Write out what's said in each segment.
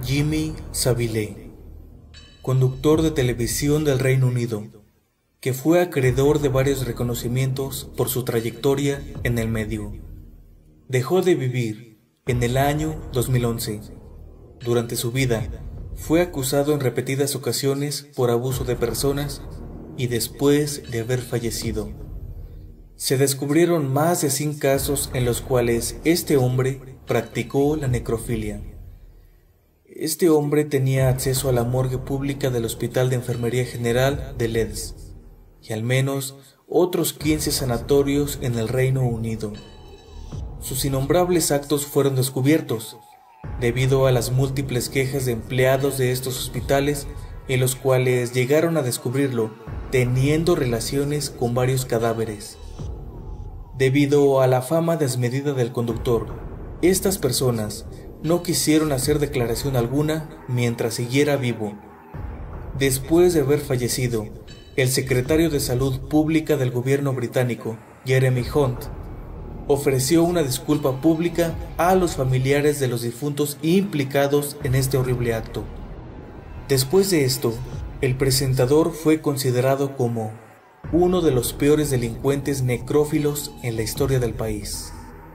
Jimmy Savile, conductor de televisión del Reino Unido, que fue acreedor de varios reconocimientos por su trayectoria en el medio. Dejó de vivir en el año 2011. Durante su vida, fue acusado en repetidas ocasiones por abuso de personas y después de haber fallecido, se descubrieron más de 100 casos en los cuales este hombre practicó la necrofilia. Este hombre tenía acceso a la morgue pública del Hospital de Enfermería General de Leeds y al menos otros 15 sanatorios en el Reino Unido. Sus innombrables actos fueron descubiertos debido a las múltiples quejas de empleados de estos hospitales en los cuales llegaron a descubrirlo teniendo relaciones con varios cadáveres. Debido a la fama desmedida del conductor, estas personas no quisieron hacer declaración alguna mientras siguiera vivo. Después de haber fallecido, el secretario de Salud Pública del gobierno británico, Jeremy Hunt, ofreció una disculpa pública a los familiares de los difuntos implicados en este horrible acto. Después de esto, el presentador fue considerado como uno de los peores delincuentes necrófilos en la historia del país.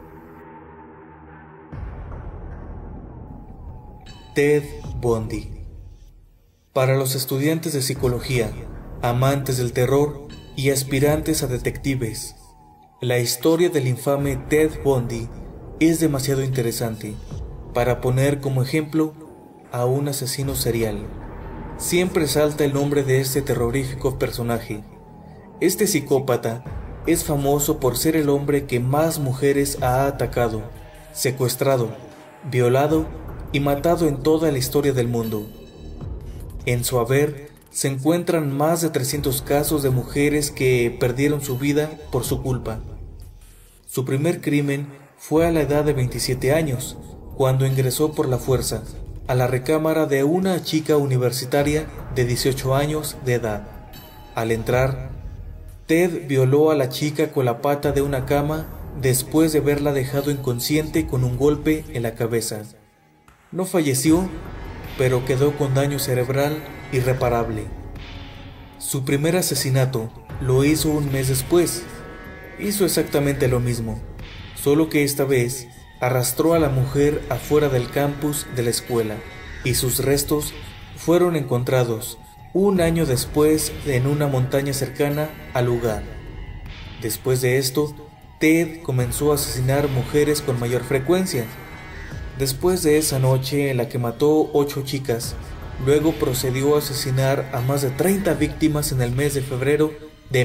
Ted Bundy. Para los estudiantes de psicología, amantes del terror y aspirantes a detectives, la historia del infame Ted Bundy es demasiado interesante para poner como ejemplo a un asesino serial. Siempre salta el nombre de este terrorífico personaje. Este psicópata es famoso por ser el hombre que más mujeres ha atacado, secuestrado, violado y matado en toda la historia del mundo. En su haber se encuentran más de 300 casos de mujeres que perdieron su vida por su culpa. Su primer crimen fue a la edad de 27 años, cuando ingresó por la fuerza a la recámara de una chica universitaria de 18 años de edad. Al entrar, Ted violó a la chica con la pata de una cama después de haberla dejado inconsciente con un golpe en la cabeza. No falleció, pero quedó con daño cerebral irreparable. Su primer asesinato lo hizo un mes después. Hizo exactamente lo mismo, solo que esta vez arrastró a la mujer afuera del campus de la escuela y sus restos fueron encontrados un año después en una montaña cercana al lugar. Después de esto, Ted comenzó a asesinar mujeres con mayor frecuencia. Después de esa noche en la que mató 8 chicas, luego procedió a asesinar a más de 30 víctimas en el mes de febrero de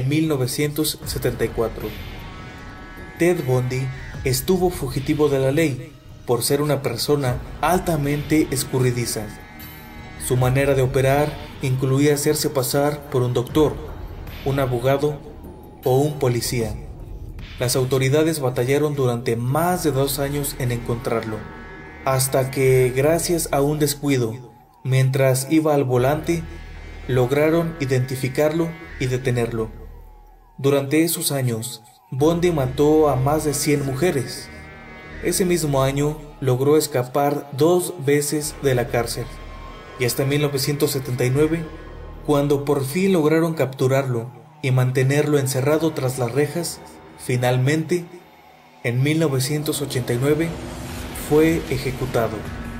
1974. Ted Bundy estuvo fugitivo de la ley por ser una persona altamente escurridiza. Su manera de operar incluía hacerse pasar por un doctor, un abogado o un policía. Las autoridades batallaron durante más de 2 años en encontrarlo, hasta que, gracias a un descuido, mientras iba al volante, lograron identificarlo y detenerlo. Durante esos años, Bundy mató a más de 100 mujeres. Ese mismo año logró escapar 2 veces de la cárcel, y hasta 1979, cuando por fin lograron capturarlo y mantenerlo encerrado tras las rejas, finalmente, en 1989, fue ejecutado.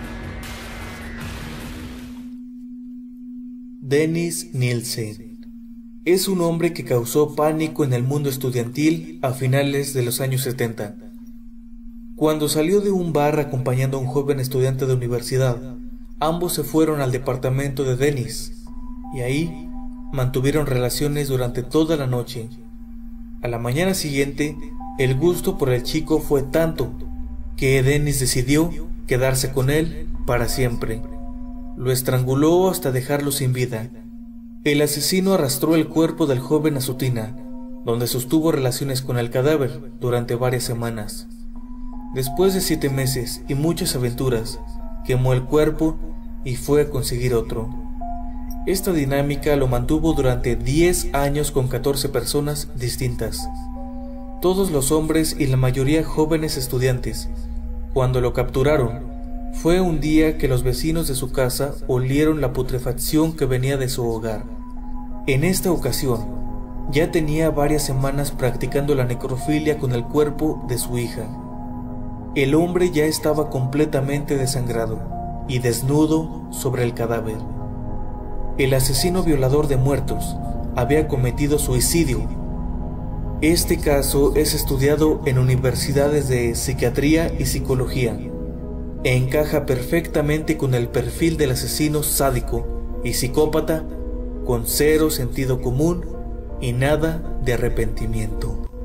Dennis Nielsen es un hombre que causó pánico en el mundo estudiantil a finales de los años 70. Cuando salió de un bar acompañando a un joven estudiante de universidad, ambos se fueron al departamento de Dennis y ahí mantuvieron relaciones durante toda la noche. A la mañana siguiente, el gusto por el chico fue tanto que Dennis decidió quedarse con él para siempre. Lo estranguló hasta dejarlo sin vida. El asesino arrastró el cuerpo del joven a su tina, donde sostuvo relaciones con el cadáver durante varias semanas. Después de 7 meses y muchas aventuras, quemó el cuerpo y fue a conseguir otro. Esta dinámica lo mantuvo durante 10 años con 14 personas distintas, todos los hombres y la mayoría jóvenes estudiantes. Cuando lo capturaron, Fue un día que los vecinos de su casa olieron la putrefacción que venía de su hogar. En esta ocasión, ya tenía varias semanas practicando la necrofilia con el cuerpo de su hija. El hombre ya estaba completamente desangrado y desnudo sobre el cadáver. El asesino violador de muertos había cometido suicidio. Este caso es estudiado en universidades de psiquiatría y psicología e encaja perfectamente con el perfil del asesino sádico y psicópata con cero sentido común y nada de arrepentimiento.